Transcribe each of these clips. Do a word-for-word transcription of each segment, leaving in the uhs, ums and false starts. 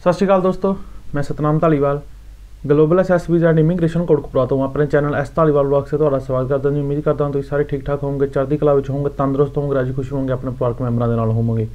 सत श्री अकाल दोस्तों, मैं Satnam Dhaliwal global access visa and immigration Kotkapura तो अपने चैनल एस धालीवाल ब्लॉग से थोड़ा स्वागत करता हूँ। उम्मीद करता हूँ तुम सारे ठीक ठाक होंगे, चढ़ती कला में होंगे, तंदुरुस्त होंगे, राजी खुश होंगे, अपने परिवारक मैंबरों के नाल होवोगे।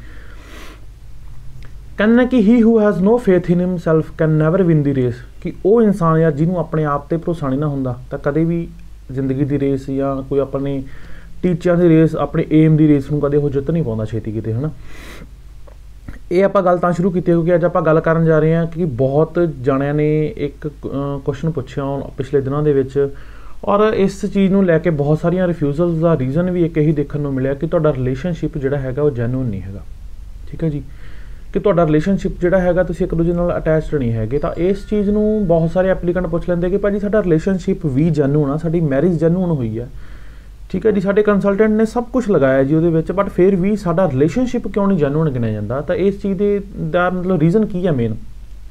कहने कि he who has no faith in himself can never win the race, कि वो इंसान या जिन्होंने अपने आप पर भरोसा नहीं ना होंदा तो कदे भी जिंदगी की रेस या कोई अपने टीचिਆਂ की रेस अपने एम की रेस में कदे वो जित नहीं पाता छेती किते, है ना। ये आप गल तां शुरू की क्योंकि अज आप गल करन जा रहे हैं कि बहुत जणियां ने एक क्वेश्चन पूछा पिछले दिनों के विच, और इस चीज़ को लैके बहुत सारिया रिफ्यूजल्स का रीजन भी एक ही देखने को मिले कि तुहाडा रिलेशनशिप जिहड़ा हैगा वो जैनुइन नहीं हैगा। ठीक है जी, कि तुहाडा रिलेशनशिप जिहड़ा हैगा तुसीं एक दूजे नाल अटैच्ड नहीं हैगे। तो इस चीज़ को बहुत सारे एप्लीकेंट पूछ लेंदे कि भाजी साडा रिलेशनशिप भी जैनुइन आ, साडी मैरिज जैनुइन हुई है। ठीक है जी, साडे कंसलटेंट ने सब कुछ लगाया जी उहदे विच, बट फिर भी साडा रिलेशनशिप क्यों नहीं जैनुइन गिनिया जाता। तो इस चीज़ दा मतलब रीजन की है मेन।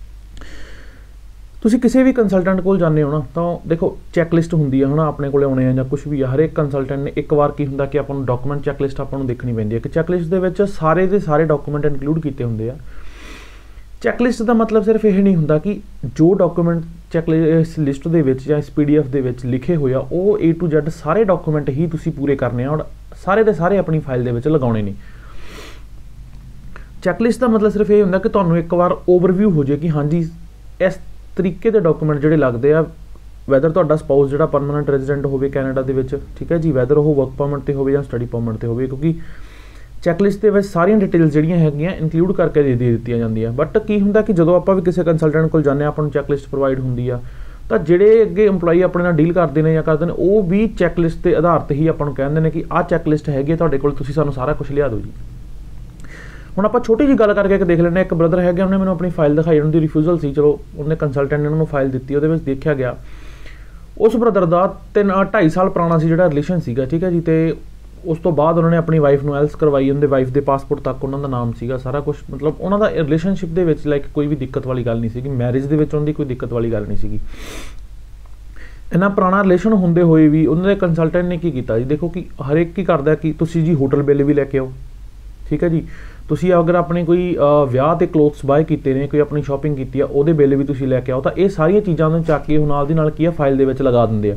तुसीं किसी भी कंसलटेंट कोल जाने हो ना तो देखो चैकलिस्ट होंदी है, है ना, अपने कोले आने या कुछ भी है। हर एक कंसलटेंट ने एक बार की हुंदा कि आपां नूं डॉक्यूमेंट चैकलिस्ट आपां नूं देखनी पैंदी है कि चैकलिस्ट दे विच सारे दे सारे डॉक्यूमेंट इनकलूड कीते हुंदे आ। चैकलिस्ट का मतलब सिर्फ यह नहीं होंदा कि जो डॉक्यूमेंट चैकलिस्ट लिस्ट दे विच या इस पी डी एफ दे विच लिखे हुए आ वो ए टू जैड सारे डॉक्यूमेंट ही तुसीं पूरे करने और सारे दे सारे अपनी फाइल दे विच लगाउणे ने। चैकलिस्ट का मतलब सिर्फ ये होंदा कि तुहानूं एक बार ओवरव्यू हो जाए कि हाँ जी इस तरीके के डॉक्यूमेंट जिहड़े लगदे आ, वैदर तुहाडा स्पाउस जिहड़ा परमानेंट रेजिडेंट होवे कैनेडा दे विच, ठीक है जी, वैदर वो वर्क परमिट ते होवे या स्टडी परमिट ते होवे, क्योंकि चैकलिस्ट के सारिया डिटेल्स जिहड़ियां हैगियां इंकलूड करके दे दे दित्तियां जांदियां। बट की हुंदा कि जदों आपां भी किसी कंसलटेंट कोल जाने आपां नूं चैकलिस्ट प्रोवाइड हुंदी आ तो जिहड़े अगे इंपलॉई अपने नाल डील करदे ने या करदे ने वो भी चैकलिस्ट के आधार ते ही आपां नूं कहंदे ने कि आह चैकलिस्ट हैगी तुहाडे कोल, तुसीं सानूं सारा कुछ लिया दो जी। हुण आपां छोटी जी गल करके एक देख लैंदे। एक ब्रदर है, उन्होंने मैंने अपनी फाइल दिखाई, उन्होंने रिफ्यूजल सी, चलो उन्होंने कंसलटेंट ने उन्होंने फाइल दी, वो देखा गया उस ब्रदर का तीन ढाई साल पुराना सी जिहड़ा रिलेशन सीगा। ठीक है जी, तो उस तो बाद उन्होंने अपनी वाइफ नूं एल्स करवाई, उनके वाइफ के पासपोर्ट तक उन्होंने नाम सीगा, सारा कुछ मतलब उन्होंने रिलेशनशिप के विच लाइक कोई भी दिक्कत वाली गल नहीं सी, मैरिज के विच उनकी कोई दिक्कत वाली गल नहीं सी। इन्ना पुराना रिलेशन होंदे होए भी उन्होंने कंसलटेंट ने की कीता जी, देखो कि हर एक की करदा कि तुसीं जी होटल बिल भी लैके आओ। ठीक है जी, तुसीं अगर अपने कोई विआह ते क्लोथ्स बाय कीते ने, कोई अपनी शॉपिंग कीती है उहदे बिल भी तुसीं लैके आओ। तो ये सारिया चीज़ां नूं चक के नाल दी नाल की फाइल दे विच लगा दिंदे आ।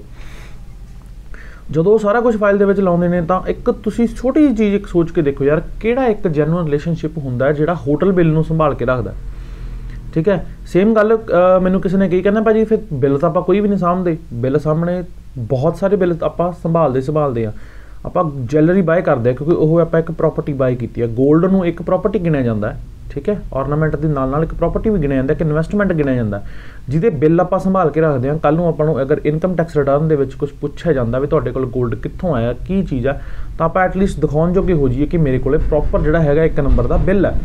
जदों सारा कुछ फाइल दे विच लाउंदे ने तां एक तुसीं छोटी जी चीज़ एक सोच के देखो यार, किहड़ा एक जैनुइन रिलेशनशिप हुंदा है जिहड़ा होटल बिल नूं संभाल के रखदा। ठीक है, सेम गल मैनूं किसी ने कही, कहना भाजी फिर बिल तो आपां कोई भी नहीं सामभदे, बिल सामने बहुत सारे बिल आपां संभालदे संभालदे आ। आपां ज्वैलरी बाय करदे क्योंकि वो आपां एक प्रॉपर्टी बाय कीती है, गोल्ड नूं एक प्रॉपर्टी गिणिया जांदा है। ठीक है, ऑर्नामेंट के नाल नाल एक प्रॉपर्टी भी गिणिया जांदा, एक इन्वेस्टमेंट गिणिया जांदा, जिहदे बिल आपां संभाल के रखदे हां। कल नूं आपां नूं अगर इनकम टैक्स रिटर्न दे विच कुछ पुछिया जांदा भी तुहाडे कोल गोल्ड कित्थों आया, की चीज़ आ, तां आपां एटलीस्ट दिखाउण जोगे हो जाइए कि मेरे कोले प्रॉपर जिहड़ा हैगा एक नंबर का बिल है,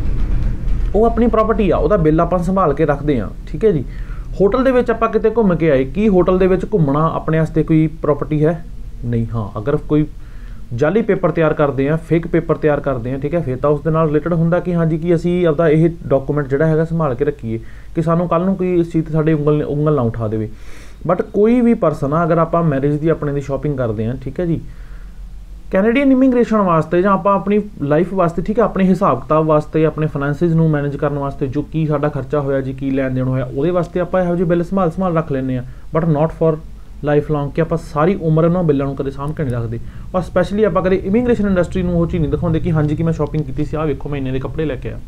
वो अपनी प्रॉपर्टी आ, उहदा बिल आपां संभाल के रखदे हां। ठीक है जी, होटल दे विच आपां किते घुम के आए, की होटल दे विच घुमना अपने वास्ते कोई प्रॉपर्टी है? नहीं। हाँ, अगर कोई जाली पेपर तैयार करते हैं, फेक पेपर तैयार करते हैं, ठीक है, फिर तो उस दे नाल रिलेटेड होंदा कि हाँ जी कि असीं आपदा यह डॉक्यूमेंट जिहड़ा हैगा संभाल के रखीए कि सानूं कल नूं कोई इस चीज़ ते साडे उंगल उंगल ना उठा देवे। बट कोई भी परसन आ, अगर आपां मैरिज की अपने दी शॉपिंग करते हैं, ठीक है जी, कैनेडियन इमीग्रेशन वास्ते जां आपां अपनी लाइफ वास्ते, ठीक है, अपने हिसाब किताब वास्ते, अपने फाइनैंसिस नूं मैनेज करने वास्ते जो की साडा खर्चा होया जी, की लैन देन होया, उहदे वास्ते आपां इहो जिहे बिल संभाल संभाल रख लैंदे आ। But not for life long कि आप सारी उम्र उन्होंने बिलों को कदे सामभ के नहीं रखते। और स्पैशली आप कदे इमीग्रेशन इंडस्ट्री में वो चीज़ नहीं दिखाते कि हाँ जी कि मैं शॉपिंग की सी, आ वेखो महीने के कपड़े लैके आ,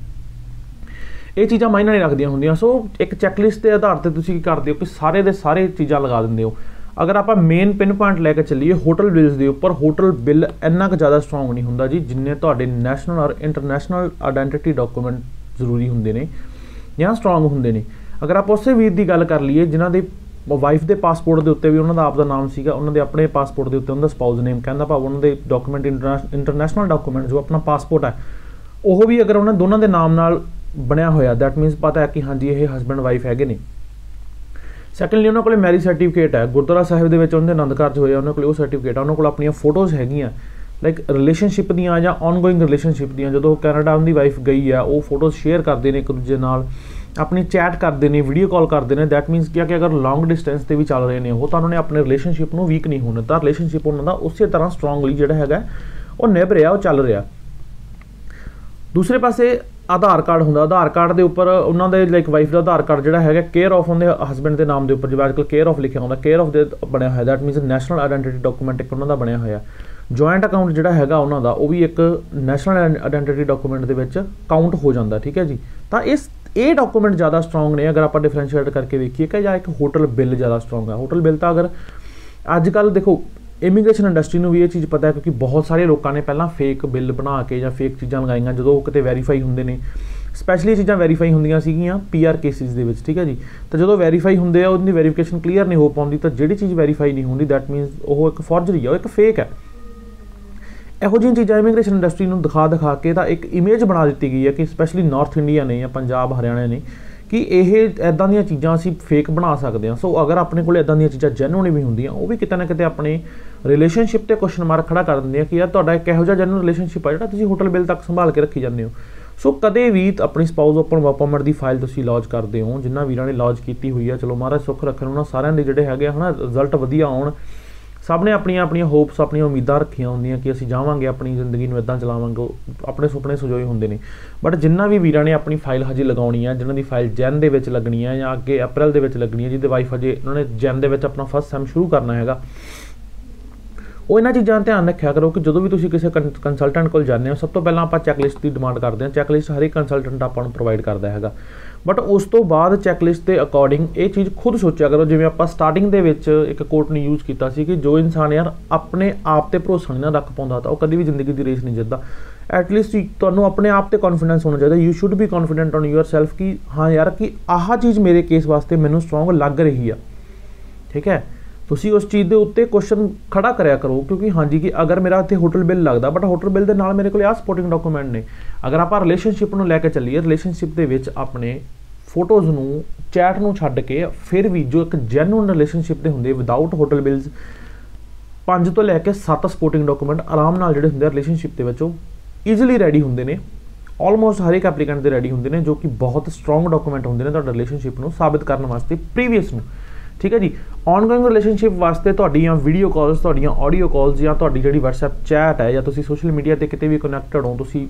ये चीज़ां मायने नहीं रखदियां होंदियां। सो एक चैकलिस्ट के आधार पर तुसीं की करदे हो कि सारे दे सारे चीज़ां लगा दिंदे हो। अगर आप मेन पिन पॉइंट लैके चलीए होटल बिल्स के उपर, होटल बिल इन्ना क ज़्यादा स्ट्रोंग नहीं होंदा जी जिन्ने तुहाडे नैशनल और इंटरनैशनल आइडेंटिटी डॉक्यूमेंट जरूरी होंदे ने या स्ट्रोंग होंदे ने। अगर आप उस वीर की गल कर लीए जिन्हां दे वाइफ के पासपोर्ट के उत्ते भी उन्होंने आप नाम सीगा, उन्होंने अपने पासपोर्ट के उत्ते उनका स्पाउस नेम कहना भाव उन्होंने डॉक्यूमेंट इंटरनैशनल डॉक्यूमेंट जो अपना पासपोर्ट है वह भी अगर उन्होंने दोनों के नाम नाल बनया होया, दैट मीनस पता है कि हाँ जी ये हसबैंड वाइफ है ने। सैकेंडली उन्होंने कोले मैरिज सर्टिफिकेट है, गुरुद्वारा साहिब के उन्होंने आनंद कारज होया, उन्होंने कोले वो सर्टिफिकेट है, उन्होंने अपनी फोटोज़ हैगियां लाइक रिलेशनशिप दियां या ऑनगोइंग रिलेशनशिप दियां। जो कैनेडा उनकी वाइफ गई है वो फोटोज़ शेयर करते हैं एक दूजे नाल, अपनी चैट करते हैं, वीडियो कॉल करते हैं। दैट मीनस क्या कि अगर लॉन्ग डिस्टेंस से भी चल रहे हैं वो तो उन्होंने अपने रिलेशनशिप में वीक नहीं होने, तो रिलेशनशिप उन्होंने उस तरह स्ट्रोंगली जो है वो निभ रहा, वो चल रहा। दूसरे पासे ਆਧਾਰ ਕਾਰਡ ਹੁੰਦਾ, ਆਧਾਰ ਕਾਰਡ ਦੇ ਉੱਪਰ ਉਹਨਾਂ ਦੇ ਲਾਈਕ ਵਾਈਫ ਦਾ ਆਧਾਰ ਕਾਰਡ ਜਿਹੜਾ ਹੈਗਾ ਕੇਅਰ ਆਫ ਉਹਦੇ ਹਸਬੈਂਡ ਦੇ ਨਾਮ ਦੇ ਉੱਪਰ, ਜਿਵੇਂ ਅੱਜ ਕੱਲ੍ਹ ਕੇਅਰ ਆਫ ਲਿਖਿਆ ਹੁੰਦਾ, ਕੇਅਰ ਆਫ ਦੇ ਬਣਿਆ ਹੋਇਆ, that means national identity document ਇੱਕ ਉਹਨਾਂ ਦਾ ਬਣਿਆ ਹੋਇਆ। ਜੁਆਇੰਟ ਅਕਾਊਂਟ ਜਿਹੜਾ ਹੈਗਾ ਉਹਨਾਂ ਦਾ, ਉਹ ਵੀ ਇੱਕ ਨੈਸ਼ਨਲ ਆਈਡੈਂਟੀਟੀ ਡਾਕੂਮੈਂਟ ਦੇ ਵਿੱਚ ਕਾਊਂਟ ਹੋ ਜਾਂਦਾ, ਠੀਕ ਹੈ ਜੀ। ਤਾਂ ਇਸ ਇਹ ਡਾਕੂਮੈਂਟ ਜ਼ਿਆਦਾ ਸਟਰੋਂਗ ਨੇ ਅਗਰ ਆਪਾਂ ਡਿਫਰੈਂਸ਼ੀਏਟ ਕਰਕੇ ਵੇਖੀਏ ਕਿ ਜਾਂ ਇੱਕ ਹੋਟਲ ਬਿੱਲ ਜ਼ਿਆਦਾ ਸਟਰੋਂਗ ਹੈ। ਹੋਟਲ ਬਿੱਲ ਤਾਂ ਅਗਰ ਅੱਜ ਕੱਲ੍ਹ ਦੇਖੋ ਇਮੀਗ੍ਰੇਸ਼ਨ ਇੰਡਸਟਰੀ ਨੂੰ ਵੀ ਇਹ ਚੀਜ਼ ਪਤਾ ਹੈ, ਕਿਉਂਕਿ ਬਹੁਤ ਸਾਰੇ ਲੋਕਾਂ ਨੇ ਪਹਿਲਾਂ ਫੇਕ ਬਿੱਲ ਬਣਾ ਕੇ ਜਾਂ ਫੇਕ ਚੀਜ਼ਾਂ ਲਗਾਈਆਂ, ਜਦੋਂ ਉਹ ਕਿਤੇ ਵੈਰੀਫਾਈ ਹੁੰਦੇ ਨੇ, ਸਪੈਸ਼ਲੀ ਚੀਜ਼ਾਂ ਵੈਰੀਫਾਈ ਹੁੰਦੀਆਂ ਸੀਗੀਆਂ ਪੀ ਆਰ ਕੇਸਿਸ ਦੇ ਵਿੱਚ, ਠੀਕ ਹੈ ਜੀ। ਤਾਂ ਜਦੋਂ ਵੈਰੀਫਾਈ ਹੁੰਦੇ ਆ ਉਹਦੀ ਵੈਰੀਫਿਕੇਸ਼ਨ ਕਲੀਅਰ ਨਹੀਂ ਹੋ ਪਾਉਂਦੀ, ਤਾਂ ਜਿਹੜੀ ਚੀਜ਼ ਵੈਰੀਫਾਈ ਨਹੀਂ ਹੁੰਦੀ ਦੈਟ ਮੀਨਸ ਉਹ ਇੱਕ ਫੋਰਜਰੀ ਆ, ਉਹ ਇੱਕ ਫੇਕ ਹੈ। ਇਹੋ ਜਿਹੀਆਂ ਚੀਜ਼ਾਂ ਇਮੀਗ੍ਰੇਸ਼ਨ ਇੰਡਸਟਰੀ ਨੂੰ ਦਿਖਾ ਦਿਖਾ ਕੇ ਤਾਂ ਇੱਕ ਇਮੇਜ ਬਣਾ ਦਿੱਤੀ ਗਈ ਹੈ ਕਿ ਸਪੈਸ਼ਲੀ ਨਾਰਥ ਇੰਡੀਆ ਨੇ ਜਾਂ ਪੰਜਾਬ ਹਰਿਆਣਾ ਨੇ ਕਿ ਇਹ ਇੱਦਾਂ ਦੀਆਂ ਚੀਜ਼ਾਂ ਅਸੀਂ ਫੇਕ ਬਣਾ ਸਕਦੇ ਹਾਂ। ਸੋ ਅਗਰ ਆਪਣੇ ਕੋਲ ਇੱਦਾਂ ਦੀਆਂ ਚੀਜ਼ਾਂ ਜੈਨੂਅਨ ਵੀ ਹੁੰਦੀਆਂ, ਉਹ ਵੀ ਕਿਤੇ ਨਾ ਕਿਤੇ ਆਪਣੇ ਰਿਲੇਸ਼ਨਸ਼ਿਪ 'ਤੇ ਕੁਐਸਚਨ ਮਾਰਕ ਖੜਾ ਕਰ ਦਿੰਦੀਆਂ ਕਿ ਯਾਰ ਤੁਹਾਡਾ ਇੱਕ ਇਹੋ ਜਿਹਾ ਜੈਨੂਅਨ ਰਿਲੇਸ਼ਨਸ਼ਿਪ ਆ ਜਿਹੜਾ ਤੁਸੀਂ ਹੋਟਲ ਬਿੱਲ ਤੱਕ ਸੰਭਾਲ ਕੇ ਰੱਖੀ ਜਾਂਦੇ ਹੋ। ਸੋ ਕਦੇ ਵੀ ਆਪਣੀ ਸਪਾਊਸ ਓਪਨ ਵਰਕ ਪਰਮਿਟ ਦੀ ਫਾਈਲ ਤੁਸੀਂ ਲੌਂਚ ਕਰਦੇ ਹੋ, ਜਿਨ੍ਹਾਂ ਵੀਰਾਂ ਨੇ ਲੌਂਚ ਕੀਤੀ ਹੋਈ ਆ, ਚਲੋ ਮਹਾਰਾਜ ਸੁੱਖ ਰੱਖਣ ਉਹਨਾਂ ਸਾਰਿਆਂ ਦੇ ਜਿਹੜੇ ਹੈਗੇ ਹੈ ਨਾ ਰਿਜ਼ਲਟ ਵਧੀਆ ਆਉਣ। ਸਭ ਨੇ ਆਪਣੀਆਂ ਆਪਣੀਆਂ ਹੋਪਸ ਆਪਣੀਆਂ ਉਮੀਦਾਂ ਰੱਖੀਆਂ ਹੁੰਦੀਆਂ ਕਿ ਅਸੀਂ ਜਾਵਾਂਗੇ ਆਪਣੀ ਜ਼ਿੰਦਗੀ ਨੂੰ ਇੱਦਾਂ ਚਲਾਵਾਂਗੇ, ਆਪਣੇ ਸੁਪਨੇ ਸਜੋਏ ਹੁੰਦੇ ਨੇ। ਬਟ ਜਿਨ੍ਹਾਂ ਵੀ ਵੀਰਾਂ ਨੇ ਆਪਣੀ ਫਾਈਲ ਹਜੇ ਲਗਾਉਣੀ ਹੈ, ਜਿਨ੍ਹਾਂ ਦੀ ਫਾਈਲ ਜੈਨ ਦੇ ਵਿੱਚ ਲੱਗਣੀ ਹੈ ਜਾਂ ਅੱਗੇ ਅਪ੍ਰੈਲ ਦੇ ਵਿੱਚ ਲੱਗਣੀ ਹੈ, ਜਿਹਦੇ ਵਾਈਫ ਹਜੇ ਉਹਨਾਂ ਨੇ ਜੈਨ ਦੇ ਵਿੱਚ ਆਪਣਾ ਫਸਟ ਸੈਮ ਸ਼ੁਰੂ ਕਰਨਾ ਹੈਗਾ, ਉਹ ਇਹਨਾਂ ਚੀਜ਼ਾਂ ਦਾ ਧਿਆਨ ਰੱਖਿਆ ਕਰੋ ਕਿ ਜਦੋਂ ਵੀ ਤੁਸੀਂ ਕਿਸੇ ਕੰਸਲਟੈਂਟ ਕੋਲ ਜਾਂਦੇ ਹੋ, ਸਭ ਤੋਂ ਪਹਿਲਾਂ ਆਪਾਂ ਚੈੱਕਲਿਸਟ ਦੀ ਡਿਮਾਂਡ ਕਰਦੇ ਹਾਂ। ਚੈੱਕਲਿਸਟ ਹਰ ਇੱਕ ਕੰਸਲਟੈਂਟ ਆਪਾਂ ਨੂੰ ਪ੍ਰੋਵਾਈਡ ਕਰਦਾ ਹੈਗਾ, ਬਟ ਉਸ ਤੋਂ ਬਾਅਦ ਚੈੱਕਲਿਸਟ ਦੇ ਅਕੋਰਡਿੰਗ ਇਹ ਚੀਜ਼ ਖੁਦ ਸੋਚਿਆ ਕਰੋ। ਜਿਵੇਂ ਆਪਾਂ ਸਟਾਰਟਿੰਗ ਦੇ ਵਿੱਚ ਇੱਕ ਕੋਟ ਨੂੰ ਯੂਜ਼ ਕੀਤਾ ਸੀ ਕਿ ਜੋ ਇਨਸਾਨ ਯਾਰ ਆਪਣੇ ਆਪ 'ਤੇ ਭਰੋਸਾ ਨਹੀਂ ਨਾ ਰੱਖ ਪਾਉਂਦਾ ਤਾਂ ਉਹ ਕਦੇ ਵੀ ਜ਼ਿੰਦਗੀ ਦੀ ਰੇਸ ਨਹੀਂ ਜਿੱਤਦਾ। ਐਟਲੀਸਟ ਤੁਹਾਨੂੰ ਆਪਣੇ ਆਪ 'ਤੇ ਕੌਨਫੀਡੈਂਸ ਹੋਣਾ ਚਾਹੀਦਾ। You should be confident on yourself ਕਿ ਹਾਂ ਯਾਰ ਕਿ ਆਹ ਚੀਜ਼ ਮੇਰੇ ਕੇਸ ਵਾਸਤੇ ਮੈਨੂੰ ਸਟਰੋਂਗ ਲੱਗ ਰਹੀ ਆ, ਠੀਕ ਹੈ। ਤੁਸੀਂ ਉਸ ਚੀਜ਼ ਦੇ ਉੱਤੇ ਕੁਐਸਚਨ ਖੜਾ ਕਰਿਆ ਕਰੋ ਕਿਉਂਕਿ ਹਾਂਜੀ ਕਿ ਅਗਰ ਮੇਰਾ ਇੱਥੇ ਹੋਟਲ ਬਿੱਲ ਲੱਗਦਾ ਬਟ ਹੋਟਲ ਬਿੱਲ ਦੇ ਨਾਲ ਮੇਰੇ ਕੋਲ ਆਹ ਸਪੋਰਟਿੰਗ ਡਾਕੂਮੈਂਟ ਨੇ। ਅਗਰ ਆਪਾਂ ਰਿਲੇਸ਼ਨਸ਼ਿਪ ਨੂੰ ਲੈ ਕੇ ਚੱਲੀਏ, ਰਿਲੇਸ਼ਨਸ਼ਿਪ ਦੇ ਵਿੱਚ ਆਪਣੇ ਫੋਟੋਜ਼ ਨੂੰ ਚੈਟ ਨੂੰ ਛੱਡ ਕੇ ਫਿਰ ਵੀ ਜੋ ਇੱਕ ਜੈਨੂਅਨ ਰਿਲੇਸ਼ਨਸ਼ਿਪ ਦੇ ਹੁੰਦੇ ਵਿਦਾਊਟ ਹੋਟਲ ਬਿਲਸ ਪੰਜ ਤੋਂ ਲੈ ਕੇ ਸੱਤ ਸਪੋਰਟਿੰਗ ਡਾਕੂਮੈਂਟ ਆਰਾਮ ਨਾਲ ਜਿਹੜੇ ਹੁੰਦੇ ਆ ਰਿਲੇਸ਼ਨਸ਼ਿਪ ਦੇ ਵਿੱਚ ਉਹ ਈਜ਼ੀਲੀ ਰੈਡੀ ਹੁੰਦੇ ਨੇ। ਆਲਮੋਸਟ ਹਰ ਇੱਕ ਐਪਲੀਕੈਂਟ ਦੇ ਰੈਡੀ ਹੁੰਦੇ ਨੇ ਜੋ ਕਿ ਬਹੁਤ ਸਟਰੋਂਗ ਡਾਕੂਮੈਂਟ ਹੁੰਦੇ ਨੇ ਤੁਹਾਡਾ ਰਿਲੇਸ਼ਨਸ਼ਿਪ ਨੂੰ ਸਾਬਿਤ ਕਰਨ ਵਾਸਤੇ ਪ੍ਰੀਵੀਅਸ ਨੂੰ, ਠੀਕ ਹੈ ਜੀ। ਔਨਗੋਇੰਗ ਰਿਲੇਸ਼ਨਸ਼ਿਪ ਵਾਸਤੇ ਤੁਹਾਡੀਆਂ ਵੀਡੀਓ ਕਾਲਸ, ਤੁਹਾਡੀਆਂ ਆਡੀਓ ਕਾਲਸ ਜਾਂ ਤੁਹਾਡੀ ਜਿਹੜੀ ਵਟਸਐਪ ਚੈਟ ਹੈ ਜਾਂ ਤੁਸੀਂ ਸੋਸ਼ਲ ਮੀਡੀਆ 'ਤੇ ਕਿਤੇ ਵੀ ਕਨੈਕਟਡ ਹੋ, ਤੁਸੀਂ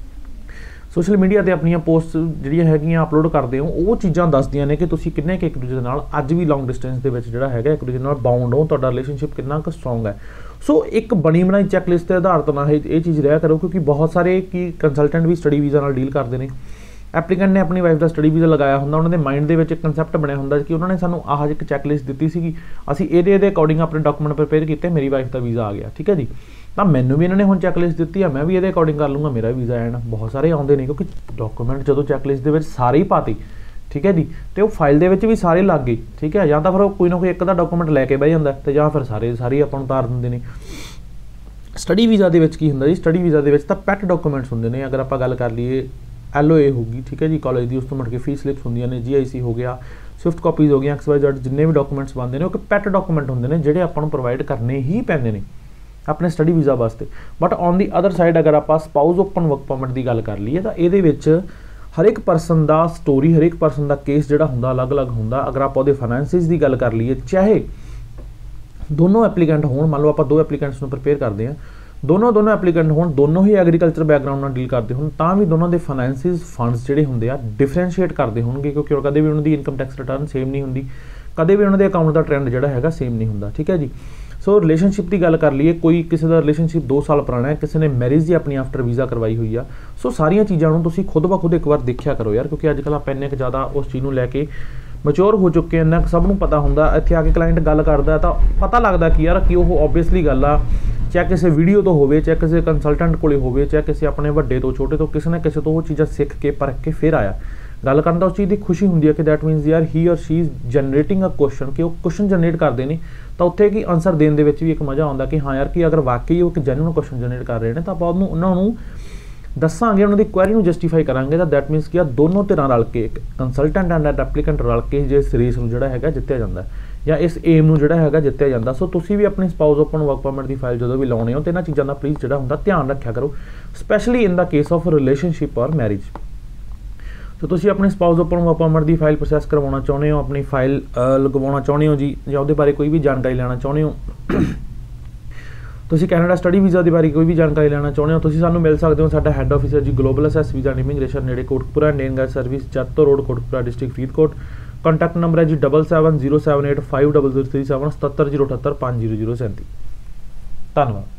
ਸੋਸ਼ਲ ਮੀਡੀਆ 'ਤੇ ਆਪਣੀਆਂ ਪੋਸਟ ਜਿਹੜੀਆਂ ਹੈਗੀਆਂ ਅਪਲੋਡ ਕਰਦੇ ਹੋ, ਉਹ ਚੀਜ਼ਾਂ ਦੱਸਦੀਆਂ ਨੇ ਕਿ ਤੁਸੀਂ ਕਿੰਨੇ ਕੁ ਇੱਕ ਦੂਜੇ ਦੇ ਨਾਲ ਅੱਜ ਵੀ ਲੌਂਗ ਡਿਸਟੈਂਸ ਦੇ ਵਿੱਚ ਜਿਹੜਾ ਹੈਗਾ ਇੱਕ ਦੂਜੇ ਨਾਲ ਬਾਉਂਡ ਹੋ, ਤੁਹਾਡਾ ਰਿਲੇਸ਼ਨਸ਼ਿਪ ਕਿੰਨਾ ਕੁ ਸਟਰੋਂਗ ਹੈ। ਸੋ ਇੱਕ ਬਣੀ ਬਣਾਈ ਚੈੱਕਲਿਸਟ ਦੇ ਆਧਾਰ ਤੋਂ ਨਾ ਇਹ ਚੀਜ਼ ਰਿਹਾ ਕਰੋ ਕਿਉਂਕਿ ਬਹੁਤ ਸਾਰੇ ਕੀ ਕੰਸਲਟੈਂਟ ਵੀ ਸਟੱਡੀ ਵੀਜ਼ਾ ਨਾਲ ਡੀਲ ਕਰਦੇ ਨੇ। ਐਪਲੀਕੈਂਟ ਨੇ ਆਪਣੀ ਵਾਈਫ ਦਾ ਸਟੱਡੀ ਵੀਜ਼ਾ ਲਗਾਇਆ ਹੁੰਦਾ, ਉਹਨਾਂ ਦੇ ਮਾਈਂਡ ਦੇ ਵਿੱਚ ਇੱਕ ਕੰਸੈਪਟ ਬਣਿਆ ਹੁੰਦਾ ਕਿ ਉਹਨਾਂ ਨੇ ਸਾਨੂੰ ਆਹ ਇੱਕ ਚੈੱਕਲਿਸਟ ਦਿੱਤੀ ਸੀਗੀ, ਅਸੀਂ ਇਹਦੇ ਇਹਦੇ ਅਕੋਰਡਿੰਗ ਆਪਣੇ ਡਾਕੂਮੈਂਟ ਪ੍ਰਪੇਅਰ ਕੀਤੇ, ਮੇਰੀ ਵਾਈਫ ਦਾ ਵੀਜ਼ਾ ਆ ਗਿਆ, ਠੀਕ ਹੈ ਜੀ। ਤਾਂ ਮੈਨੂੰ ਵੀ ਇਹਨਾਂ ਨੇ ਹੁਣ ਚੈੱਕਲਿਸਟ ਦਿੱਤੀ ਆ, ਮੈਂ ਵੀ ਇਹਦੇ ਅਕੋਰਡਿੰਗ ਕਰ ਲੂੰਗਾ, ਮੇਰਾ ਵੀਜ਼ਾ ਆਣਾ। ਬਹੁਤ ਸਾਰੇ ਆਉਂਦੇ ਨੇ ਕਿਉਂਕਿ ਡਾਕੂਮੈਂਟ ਜਦੋਂ ਚੈੱਕਲਿਸਟ ਦੇ ਵਿੱਚ ਸਾਰੇ ਹੀ ਪਾਤੇ, ਠੀਕ ਹੈ ਜੀ, ਤੇ ਉਹ ਫਾਈਲ ਦੇ ਵਿੱਚ ਵੀ ਸਾਰੇ ਲੱਗ ਗਏ, ਠੀਕ ਹੈ। ਜਾਂ ਤਾਂ ਫਿਰ ਉਹ ਕੋਈ ਨਾ ਕੋਈ ਇੱਕ ਦਾ ਡਾਕੂਮੈਂਟ ਲੈ ਕੇ ਬਹਿ ਜਾਂਦਾ ਤੇ ਜਾਂ ਫਿਰ ਸਾਰੇ ਸਾਰੇ ਆਪਾਂ ਨੂੰ ਉਤਾਰ ਦਿੰਦੇ ਨੇ। ਸਟੱਡੀ ਵੀਜ਼ਾ ਦੇ ਵਿੱਚ ਕੀ ਹੁੰਦਾ ਜੀ, ਸਟੱਡੀ ਵੀਜ਼ਾ ਦੇ ਵਿੱਚ ਤਾਂ ਪੈਟ ਡਾਕੂਮੈਂਟਸ ਹੁੰਦੇ ਨੇ। ਅਗਰ ਆਪਾਂ ਗੱਲ ਕਰ ਲਈਏ ਐਲ ਓ ਏ ਹੋਗੀ, ਠੀਕ ਹੈ ਜੀ, ਕਾਲਜ ਦੀ, ਉਸ ਤੋਂ ਮੁੜ ਕੇ ਫੀਸ ਸਲਿਪਸ ਹੁੰਦੀਆਂ ਨੇ, ਜੀ ਆਈ ਸੀ ਹੋ ਗਿਆ, ਸਵਿਫਟ ਕਾਪੀਜ਼ ਹੋ ਗਈਆਂ, ਐਕਸ ਵਾਈ ਜ਼ੈਡ ਜਿੰਨੇ ਵੀ ਡਾਕੂਮੈਂਟਸ ਬਣਦੇ ਨੇ ਉਹ ਇੱਕ ਪੈਟ ਡਾਕੂਮੈਂਟ ਹੁੰਦੇ ਨੇ ਜਿਹੜੇ ਆਪਾਂ ਨੂੰ ਪ੍ਰੋਵਾਈਡ ਕਰਨੇ ਹੀ ਪੈਂਦੇ ਨੇ ਆਪਣੇ ਸਟੱਡੀ ਵੀਜ਼ਾ ਵਾਸਤੇ। But on the other side ਅਗਰ ਆਪਾਂ ਸਪਾਊਸ ਓਪਨ ਵਰਕ ਪਰਮਿਟ ਦੀ ਗੱਲ ਕਰ ਲਈਏ ਤਾਂ ਇਹਦੇ ਵਿੱਚ ਹਰ ਇੱਕ ਪਰਸਨ ਦਾ ਸਟੋਰੀ, ਹਰ ਇੱਕ ਪਰਸਨ ਦਾ ਕੇਸ ਜਿਹੜਾ ਹੁੰਦਾ ਅਲੱਗ-ਅਲੱਗ ਹੁੰਦਾ। ਅਗਰ ਆਪਾਂ ਉਹਦੇ ਫਾਈਨੈਂਸਿਸ ਦੀ ਗੱਲ ਕਰ ਲਈਏ, ਚਾਹੇ ਦੋਨੋਂ ਐਪਲੀਕੈਂਟ ਹੋਣ, ਮੰਨ ਲਓ ਆਪਾਂ ਦੋ ਐਪਲੀਕੈਂਟਸ ਨੂੰ ਪ੍ਰਪੇਅਰ ਕਰਦੇ ਹਾਂ, ਦੋਨੋਂ ਦੋਨੋਂ ਐਪਲੀਕੈਂਟ ਹੋਣ, ਦੋਨੋਂ ਹੀ ਐਗਰੀਕਲਚਰ ਬੈਕਗਰਾਊਂਡ ਨਾਲ ਡੀਲ ਕਰਦੇ ਹੋਣ, ਤਾਂ ਵੀ ਦੋਨਾਂ ਦੇ ਫਾਈਨੈਂਸਿਸ ਫੰਡਸ ਜਿਹੜੇ ਹੁੰਦੇ ਆ ਡਿਫਰੈਂਸ਼ੀਏਟ ਕਰਦੇ ਹੋਣਗੇ ਕਿਉਂਕਿ ਕਦੇ ਵੀ ਉਹਨਾਂ ਦੀ ਇਨਕਮ ਟੈਕਸ ਰਿਟਰਨ ਸੇਮ ਨਹੀਂ ਹੁੰਦੀ, ਕਦੇ ਵੀ ਉਹਨਾਂ ਦੇ ਅਕਾਊਂਟ ਦਾ ਟ੍ਰੈਂਡ ਜਿਹੜਾ ਹੈਗਾ ਸੇਮ ਨਹੀਂ ਹੁੰਦਾ, ਠੀਕ ਹੈ ਜੀ। ਸੋ ਰਿਲੇਸ਼ਨਸ਼ਿਪ ਦੀ ਗੱਲ ਕਰ ਲਈਏ, ਕੋਈ ਕਿਸੇ ਦਾ ਰਿਲੇਸ਼ਨਸ਼ਿਪ ਦੋ ਸਾਲ ਪੁਰਾਣਾ ਹੈ, ਕਿਸੇ ਨੇ ਮੈਰਿਜ ਦੀ ਆਪਣੀ ਆਫਟਰ ਵੀਜ਼ਾ ਕਰਵਾਈ ਹੋਈ ਆ। ਸੋ ਸਾਰੀਆਂ ਚੀਜ਼ਾਂ ਨੂੰ ਤੁਸੀਂ ਖੁਦ ਬ ਖੁਦ ਇੱਕ ਵਾਰ ਦੇਖਿਆ ਕਰੋ ਯਾਰ, ਕਿਉਂਕਿ ਅੱਜ ਕੱਲ੍ਹ ਆਪਾਂ ਇੰਨੇ ਕੁ ਜ਼ਿਆਦਾ ਉਸ ਚੀਜ਼ ਨੂੰ ਲੈ ਕੇ ਮੈਚੋਰ ਹੋ ਚੁੱਕੇ, ਇੰਨਾ ਸਭ ਨੂੰ ਪਤਾ ਹੁੰਦਾ। ਇੱਥੇ ਆ ਕੇ ਕਲਾਇੰਟ ਗੱਲ ਕਰਦਾ ਤਾਂ ਪਤਾ ਲੱਗਦਾ ਕਿ ਯਾਰ ਕਿ ਉਹ ਓਬਵੀਅਸਲੀ ਗੱਲ ਆ, ਚਾਹੇ ਕਿਸੇ ਵੀਡੀਓ ਤੋਂ ਹੋਵੇ, ਚਾਹੇ ਕਿਸੇ ਕੰਸਲਟੈਂਟ ਕੋਲੇ ਹੋਵੇ, ਚਾਹੇ ਕਿਸੇ ਆਪਣੇ ਵੱਡੇ ਤੋਂ ਛੋਟੇ ਤੋਂ, ਕਿਸੇ ਨਾ ਕਿਸੇ ਤੋਂ ਉਹ ਚੀਜ਼ਾਂ ਸਿੱਖ ਕੇ ਪਰਖ ਕੇ ਫਿਰ ਆਇਆ। ਗੱਲ ਕਰਨ ਦਾ ਉਸ ਚੀਜ਼ ਦੀ ਖੁਸ਼ੀ ਹੁੰਦੀ ਹੈ ਕਿ ਦੈਟ ਮੀਨਸ ਯਾਰ he or she is generating a question, ਕਿ ਉਹ ਕੁਐਸਚਨ ਜਨਰੇਟ ਕਰਦੇ ਨੇ ਤਾਂ ਉੱਥੇ ਕੀ ਆਨਸਰ ਦੇਣ ਦੇ ਵਿੱਚ ਵੀ ਇੱਕ ਮਜ਼ਾ ਆਉਂਦਾ ਕਿ ਹਾਂ ਯਾਰ ਕਿ ਅਗਰ ਵਾਕਈ ਉਹ ਇੱਕ ਜੈਨੂਅਨ ਕੁਐਸਚਨ ਜਨਰੇਟ ਕਰ ਰਹੇ ਨੇ ਤਾਂ ਆਪਾਂ ਉਹਨੂੰ ਉਹਨਾਂ ਨੂੰ ਦੱਸਾਂਗੇ, ਉਹਨਾਂ ਦੀ ਕੁਐਰੀ ਨੂੰ ਜਸਟੀਫਾਈ ਕਰਾਂਗੇ। ਤਾਂ ਦੈਟ ਮੀਨਸ ਕਿ ਆ ਦੋਨੋਂ ਧਿਰਾਂ ਰਲ ਕੇ, ਇੱਕ ਕੰਸਲਟੈਂਟ ਐਂਡ ਐਪਲੀਕੈਂਟ ਰਲ ਕੇ ਜੇ ਇਸ ਰੇਸ ਨੂੰ ਜਿਹੜਾ ਹੈਗਾ ਜਿੱਤਿਆ ਜਾਂਦਾ ਜਾਂ ਇਸ ਏਮ ਨੂੰ ਜਿਹੜਾ ਹੈਗਾ ਜਿੱਤਿਆ ਜਾਂਦਾ। ਸੋ ਤੁਸੀਂ ਵੀ ਆਪਣੀ ਸਪਾਊਸ ਓਪਨ ਵਰਕ ਪਰਮਿਟ ਦੀ ਫਾਈਲ ਜਦੋਂ ਵੀ ਲਾਉਣੇ ਹੋ ਤੇ ਇਹਨਾਂ ਚੀਜ਼ਾਂ ਦਾ ਪਲੀਜ਼ ਜਿਹੜਾ ਹੁੰਦਾ ਧਿਆਨ ਰੱਖਿਆ ਕਰੋ, specially in the case of relationship or marriage. So ਤੁਸੀਂ ਆਪਣੀ ਸਪਾਊਸ ਓਪਨ ਵਰਕ ਪਰਮਿਟ ਦੀ ਫਾਈਲ ਪ੍ਰੋਸੈਸ ਕਰਵਾਉਣਾ ਚਾਹੁੰਦੇ ਹੋ, ਆਪਣੀ ਫਾਈਲ ਲਗਵਾਉਣਾ ਚਾਹੁੰਦੇ ਹੋ ਜੀ, ਜਾਂ ਉਹਦੇ ਬਾਰੇ ਕੋਈ ਵੀ ਜਾਣਕਾਰੀ ਲੈਣਾ ਚਾਹੁੰਦੇ ਹੋ ਤੁਸੀਂ ਕੈਨੇਡਾ ਸਟੱਡੀ ਵੀਜ਼ਾ ਦੇ ਬਾਰੇ ਕੋਈ ਵੀ ਜਾਣਕਾਰੀ ਲੈਣਾ ਚਾਹੁੰਦੇ ਹੋ ਤੁਸੀਂ ਸਾਨੂੰ ਮਿਲ ਸਕਦੇ ਹੋ। ਸਾਡਾ ਹੈੱਡ ਆਫਿਸ ਹੈ ਜੀ global access visa and immigration, ਨੇੜੇ Kotkapura, Indian gas service, Jatto road, Kotkapura district, Faridkot. Contact number ਹੈ ਜੀ double seven zero seven eight five double zero three seven, ਸਤੱਤਰ ਜ਼ੀਰੋ ਅਠੱਤਰ ਪੰਜ ਜ਼ੀਰੋ ਜ਼ੀਰੋ ਸੈਂਤੀ। ਧੰਨਵਾਦ।